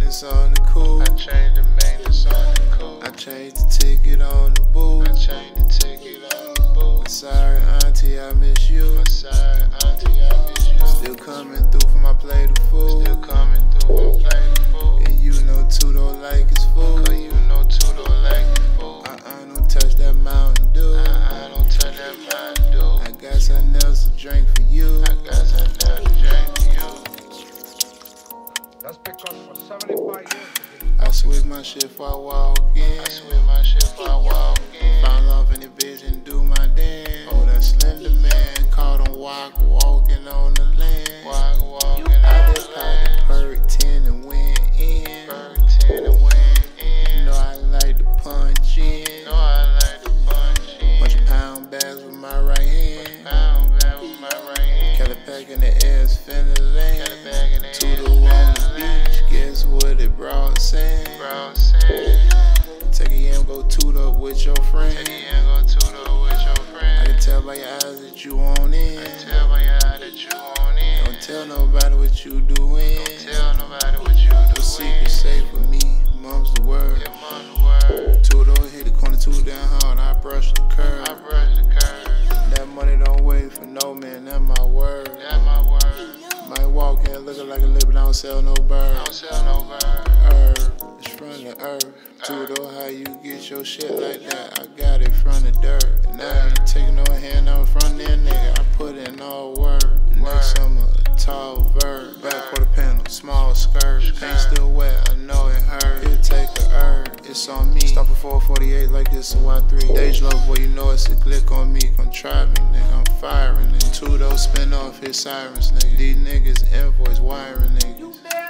maintenance on the cool. I changed the maintenance on the coupe. I changed the ticket on the booth. I changed the ticket on the booth. Sorry, auntie, I miss you. I'm sorry, auntie, I miss you. Still coming through for my plate of food. Still coming through on plate of food. And you know two don't like his food. Cause you know two don't like the food. Don't touch that Mountain Dew. I don't touch that Mountain Dew. I got something else to drink for you. I got something else to drink for you. That's because for 75 years. I switch my shit before I walk in. I switch my shit before I walk in. Fall off in the bitch and do my dance. Oh, that slender man caught him walking on the land. Walking I on just the popped the land. perk 10 and went in. Bird 10 and went in. You know I like to punch in. Know I like to punch in. Bunch of pound bags with my right hand. Pound bag with my right hand. Got a pack in the air, it's finna land. Got a bag in the To air, the on the finna beach, guess what it brought sand. Bro, saying. Take a yam, go toot up with your friend. Take it and go toot up with your I friend. can tell by your eyes that you on in. Tell by your eye that you on in. Don't tell nobody what you doing. Don't tell nobody what you No doing. secret safe with me, mom's the word. Yeah, mom the word. Two door hit the corner, two down hard, I brush the curb. I brush the curve. That money don't wait for no man, that's my word. That's my word. Might walk in looking like a lip, but I don't sell no bird. Don't sell no bird. It's from the earth. Two door, how you get your shit like that? I got it from the dirt. And I ain't taking no hand out from there, nigga. I put in all work. Next summer, a tall vert. Back quarter panel, small skirt. Paint still wet, I know it hurt. It'll take a herb, it's on me. Stop at 448 like this a Y3. Stage love, boy, you know it's a glick on me. Come try me, nigga, I'm firing. And two door spin off his sirens, nigga. These niggas invoice wiring, niggas.